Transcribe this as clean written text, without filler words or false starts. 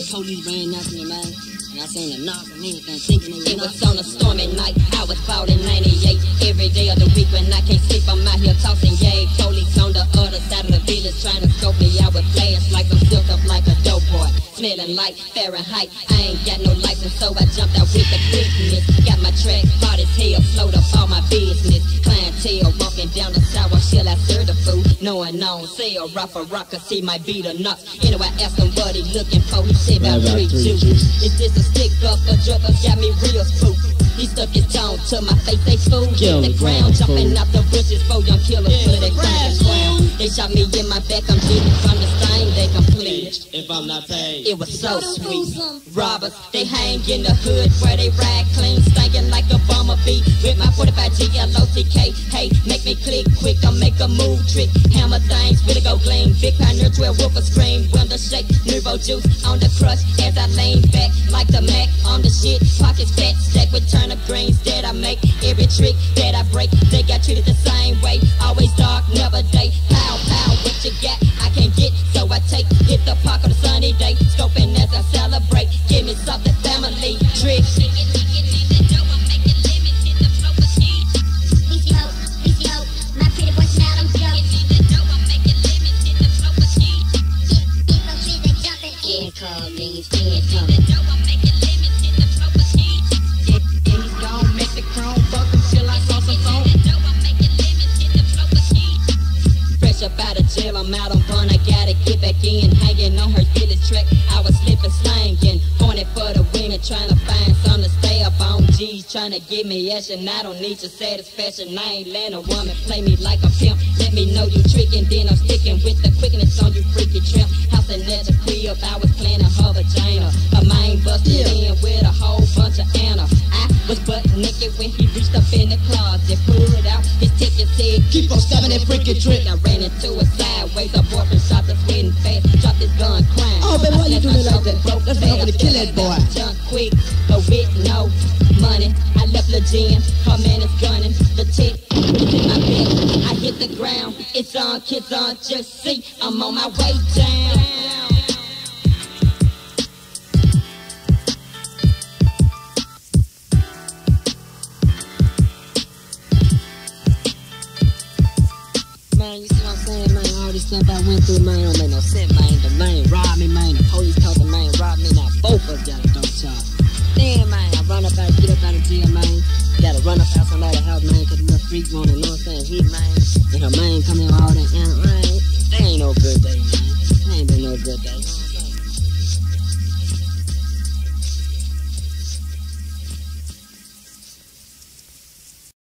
police ran after me, man. And I seen a knock and anything, thinking it was on a stormy night. I was bought in 98. Every day of the week when I can't sleep, I'm out here tossing yay. Police on the other side of the village trying to scope me out with flash like I'm silk up like a dope boy. Smelling like Fahrenheit. I ain't got no license, so I jumped out with the quickness. Got my track hard as hell, slowed up all my business. Clientele walking down the sidewalk, shall I serve the food? Knowing I don't sell rock for rock, cause he might be the nuts. Anyway, I asked him what he looking for. He said about 3 juice. Is this a stick up or drug up? Got me real spooked. He stuck his tongue to my face, they fool in the ground, jumping out the bushes, 4 young killers put it ground. They shot me in my back, I'm getting from the stain they completed. If I'm not paid, it was so sweet. Robbers, they hang in the hood where they ride clean, stinking like a bumblebee. With my 45 𝐕𝐄𝐑𝐘, hey, make me click quick, I'll make a move trick. Hammer things, really go gleam. Big pioneer, 12 whoop a scream. Window shake, Nouveau juice on the crush as I lean back like the Mac on the shit. Pockets fat, stack with turnip greens that I make. Every trick that I break, they got treated the same way. Always dark, never day. Pow, pow, what you got? I can't get, so I take. Hit the park on a sunny day, scoping as I celebrate. Give me something family trick. I'm out on fun, I gotta get back in. Hanging on her village track, I was slipping, slanging. Going for the women, trying to find something to stay up on. G's trying to give me action, I don't need your satisfaction. I ain't letting a woman play me like a pimp. Let me know you tricking, then I'm sticking with the quickness on you freaky tramp. House and at your crib, I was planning her vagina. Her mind busted in with a whole bunch of Anna. I was butt naked when he reached up in the closet, pulled out his ticket, said, keep on stabbing that freaky trick. I ran into a sideways, a boyfriend shot the sweating fast, dropped his gun crying. Oh, baby, why you doing it like that? That's not gonna kill that boy. Junk quick, but with no money. I left the gym, her man is gunning. The tick is in my bed. I hit the ground, it's on, kids on, just see, I'm on my way down. Man, you see what I'm saying, man? All this stuff I went through, man, don't make no sense, man. The main rock.